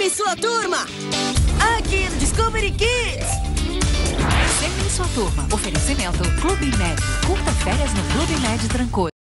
em sua turma! Aqui no Discovery Kids! Sempre em sua turma. Oferecimento Clube Med. Curta férias no Clube Med Trancoso.